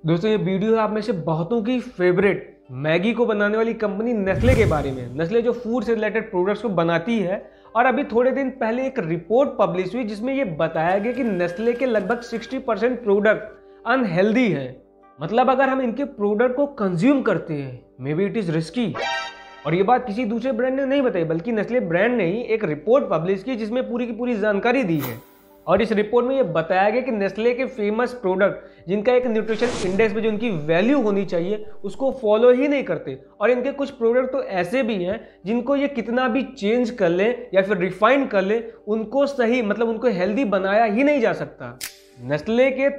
दोस्तों ये वीडियो है आप में से बहुतों की फेवरेट मैगी को बनाने वाली कंपनी नेस्ले के बारे में। नेस्ले जो फूड से रिलेटेड प्रोडक्ट्स को बनाती है और अभी थोड़े दिन पहले एक रिपोर्ट पब्लिश हुई जिसमें ये बताया गया कि नेस्ले के लगभग 60% प्रोडक्ट अनहेल्दी है। मतलब अगर हम इनके प्रोडक्ट को कंज्यूम करते हैं may be it is risky. और ये बात किसी दूसरे ब्रांड ने नहीं बताई बल्कि नेस्ले ब्रांड ने ही एक रिपोर्ट पब्लिश की जिसमें पूरी की पूरी जानकारी दी है। और इस रिपोर्ट में ये बताया गया कि नेस्ले के फेमस प्रोडक्ट जिनका एक न्यूट्रिशन इंडेक्स में जो उनकी वैल्यू होनी चाहिए उसको फॉलो ही नहीं करते। और इनके कुछ प्रोडक्ट तो ऐसे भी हैं जिनको ये कितना भी चेंज कर ले या फिर रिफाइन कर ले उनको सही मतलब उनको हेल्दी बनाया ही नहीं जा सकता। नेस्ले के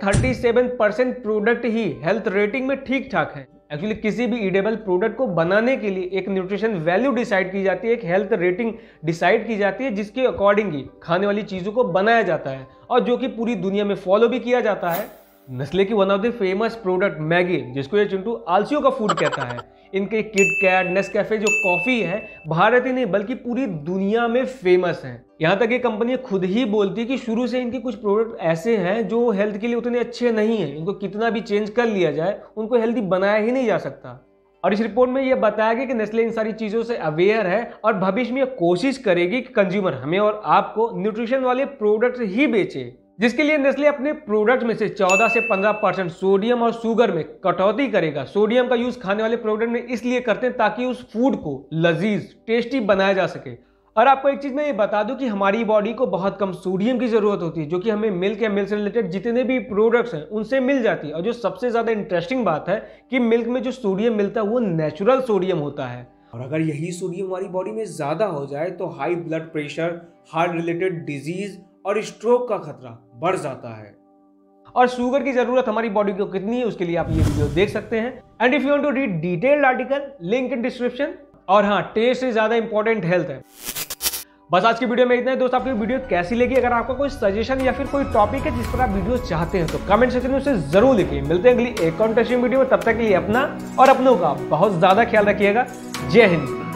37% प्रोडक्ट ही हेल्थ रेटिंग में ठीक ठाक है। एक्चुअली किसी भी ईडेबल प्रोडक्ट को बनाने के लिए एक न्यूट्रिशन वैल्यू डिसाइड की जाती है, एक हेल्थ रेटिंग डिसाइड की जाती है जिसके अकॉर्डिंग ही खाने वाली चीज़ों को बनाया जाता है और जो कि पूरी दुनिया में फॉलो भी किया जाता है। नेस्ले की one of the famous product Maggi, जिसको ये चिंटू आलसियों का फूड कहता है, इनके किट कैट नेस्कैफे जो कॉफ़ी है भारत ही नहीं बल्कि पूरी दुनिया में फेमस है। यहाँ तक ये कंपनी खुद ही बोलती है कि शुरू से इनके कुछ प्रोडक्ट ऐसे हैं जो हेल्थ के लिए उतने अच्छे नहीं हैं, इनको कितना भी चेंज कर लिया जाए उनको हेल्दी बनाया ही नहीं जा सकता। और इस रिपोर्ट में ये बताया गया कि नेस्ले इन सारी चीज़ों से अवेयर है और भविष्य में कोशिश करेगी कि कंज्यूमर हमें और आपको न्यूट्रिशन वाले प्रोडक्ट ही बेचे, जिसके लिए नेस्ले अपने प्रोडक्ट में से 14 से 15% सोडियम और शुगर में कटौती करेगा। सोडियम का यूज खाने वाले प्रोडक्ट में इसलिए करते हैं ताकि उस फूड को लजीज टेस्टी बनाया जा सके। और आपको एक चीज मैं ये बता दूं कि हमारी बॉडी को बहुत कम सोडियम की जरूरत होती है जो कि हमें मिल्क या मिल्क से रिलेटेड जितने भी प्रोडक्ट्स हैं उनसे मिल जाती है। और जो सबसे ज्यादा इंटरेस्टिंग बात है कि मिल्क में जो सोडियम मिलता है वो नेचुरल सोडियम होता है। और अगर यही सोडियम हमारी बॉडी में ज्यादा हो जाए तो high blood pressure, heart related disease और स्ट्रोक का खतरा बढ़ जाता है। और शुगर की जरूरत हमारी बॉडी को कितनी है उसके लिए आप ये वीडियो देख सकते हैं। And if you want to read detailed article, link in description. और हाँ, टेस्ट से ज्यादा इंपॉर्टेंट हेल्थ है। बस आज की वीडियो में इतना है दोस्त। आपकी वीडियो कैसी लगी? अगर आपका कोई सजेशन या फिर कोई टॉपिक है जिस पर आप वीडियो चाहते हैं तो कमेंट सेक्शन में उसे जरूर लिखिए। मिलते हैं अगली एक और इंटरेस्टिंग वीडियो में, तब तक के लिए अपना और अपनों का बहुत ज्यादा ख्याल रखिएगा। जय हिंद।